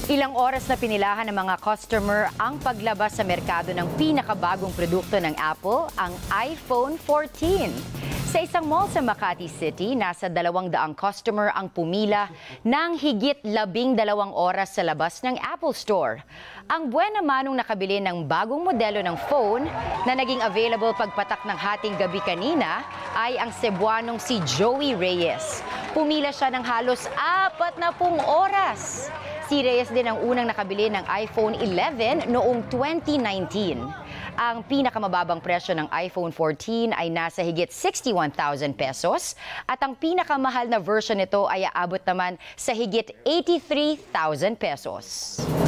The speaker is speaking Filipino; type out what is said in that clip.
Ilang oras na pinilahan ng mga customer ang paglabas sa merkado ng pinakabagong produkto ng Apple, ang iPhone 14. Sa isang mall sa Makati City, nasa 200 customer ang pumila ng higit 12 oras sa labas ng Apple Store. Ang buwan naman nung nakabili ng bagong modelo ng phone na naging available pagpatak ng hating gabi kanina ay ang Cebuanong si Joey Reyes. Pumila siya ng halos 40 oras. Si Reyes din ang unang nakabili ng iPhone 11 noong 2019. Ang pinakamababang presyo ng iPhone 14 ay nasa higit 61,000 pesos at ang pinakamahal na version nito ay aabot naman sa higit 83,000 pesos.